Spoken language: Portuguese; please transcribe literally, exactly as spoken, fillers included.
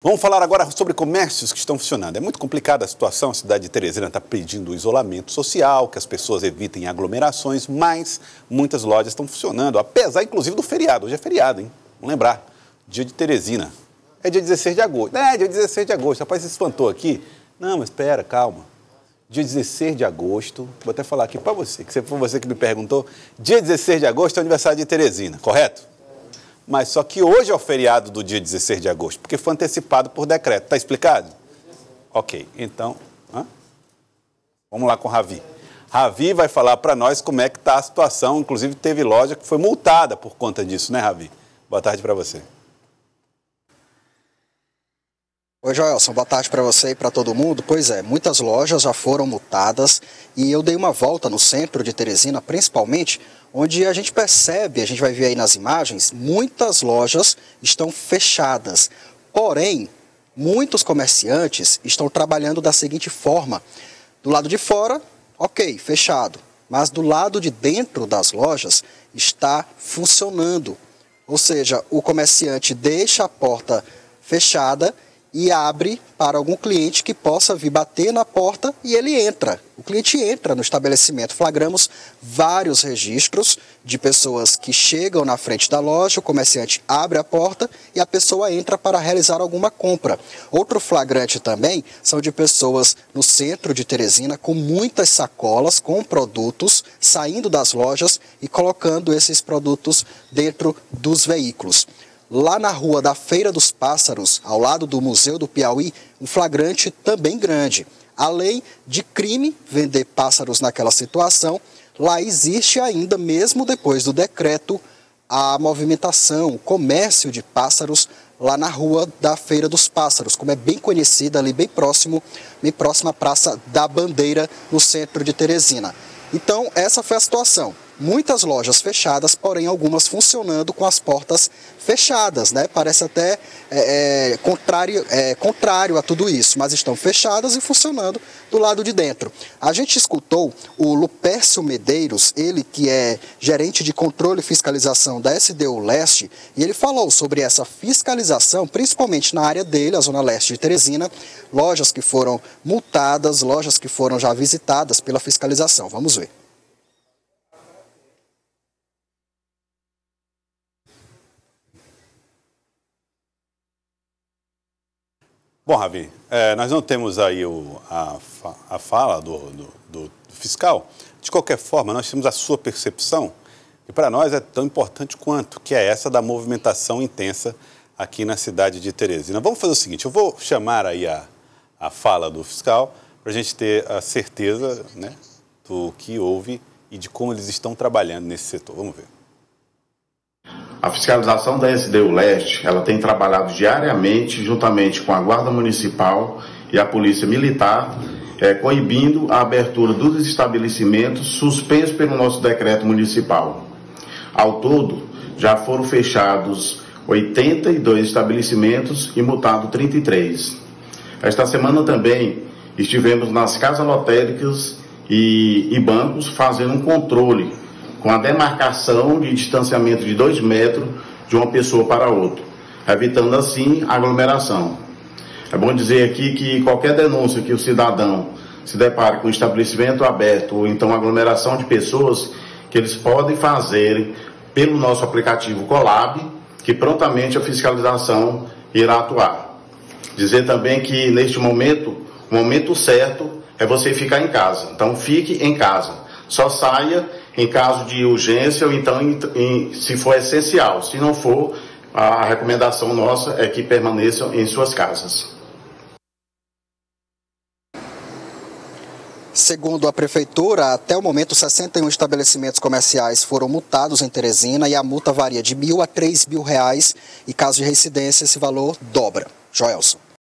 Vamos falar agora sobre comércios que estão funcionando. É muito complicada a situação, a cidade de Teresina está pedindo isolamento social, que as pessoas evitem aglomerações, mas muitas lojas estão funcionando, apesar inclusive do feriado. Hoje é feriado, hein? Vamos lembrar, dia de Teresina. É dia dezesseis de agosto. É, dia dezesseis de agosto. Rapaz, você se espantou aqui? Não, mas espera, calma. Dia dezesseis de agosto, vou até falar aqui para você, que foi você que me perguntou. Dia dezesseis de agosto é o aniversário de Teresina, correto? Mas só que hoje é o feriado do dia dezesseis de agosto, porque foi antecipado por decreto. Está explicado? Ok, então, hã? Vamos lá com o Ravi. Ravi vai falar para nós como é que está a situação. Inclusive, teve loja que foi multada por conta disso, né, Ravi? Boa tarde para você. Oi, Joelson, boa tarde para você e para todo mundo. Pois é, muitas lojas já foram multadas e eu dei uma volta no centro de Teresina, principalmente, onde a gente percebe, a gente vai ver aí nas imagens, muitas lojas estão fechadas. Porém, muitos comerciantes estão trabalhando da seguinte forma: do lado de fora, ok, fechado, mas do lado de dentro das lojas está funcionando. Ou seja, o comerciante deixa a porta fechada e abre para algum cliente que possa vir bater na porta e ele entra. O cliente entra no estabelecimento. Flagramos vários registros de pessoas que chegam na frente da loja, o comerciante abre a porta e a pessoa entra para realizar alguma compra. Outro flagrante também são de pessoas no centro de Teresina com muitas sacolas com produtos saindo das lojas e colocando esses produtos dentro dos veículos. Lá na rua da Feira dos Pássaros, ao lado do Museu do Piauí, um flagrante também grande. Além de crime vender pássaros naquela situação, lá existe ainda, mesmo depois do decreto, a movimentação, o comércio de pássaros lá na rua da Feira dos Pássaros, como é bem conhecida ali, bem próximo, bem próxima à Praça da Bandeira, no centro de Teresina. Então, essa foi a situação. Muitas lojas fechadas, porém algumas funcionando com as portas fechadas, né? Parece até é, é, contrário, é, contrário a tudo isso, mas estão fechadas e funcionando do lado de dentro. A gente escutou o Lupércio Medeiros, ele que é gerente de controle e fiscalização da S D U Leste, e ele falou sobre essa fiscalização, principalmente na área dele, a Zona Leste de Teresina, lojas que foram multadas, lojas que foram já visitadas pela fiscalização. Vamos ver. Bom, Ravi, é, nós não temos aí o, a, a fala do, do, do fiscal. De qualquer forma, nós temos a sua percepção, que para nós é tão importante quanto, que é essa da movimentação intensa aqui na cidade de Teresina. Vamos fazer o seguinte, eu vou chamar aí a, a fala do fiscal para a gente ter a certeza, né, do que houve e de como eles estão trabalhando nesse setor. Vamos ver. A fiscalização da S D U Leste, ela tem trabalhado diariamente juntamente com a Guarda Municipal e a Polícia Militar, é, coibindo a abertura dos estabelecimentos suspensos pelo nosso decreto municipal. Ao todo, já foram fechados oitenta e dois estabelecimentos e multado trinta e três. Esta semana também estivemos nas casas lotéricas e, e bancos fazendo um controle com a demarcação de distanciamento de dois metros de uma pessoa para outra, evitando assim a aglomeração. É bom dizer aqui que qualquer denúncia que o cidadão se depare com um estabelecimento aberto ou então aglomeração de pessoas, que eles podem fazer pelo nosso aplicativo Colab, que prontamente a fiscalização irá atuar. Dizer também que neste momento, o momento certo é você ficar em casa. Então fique em casa. Só saia em caso de urgência ou então em, em, se for essencial. Se não for, a recomendação nossa é que permaneçam em suas casas. Segundo a Prefeitura, até o momento, sessenta e um estabelecimentos comerciais foram multados em Teresina e a multa varia de mil a três mil reais e, caso de reincidência, esse valor dobra. Joelson.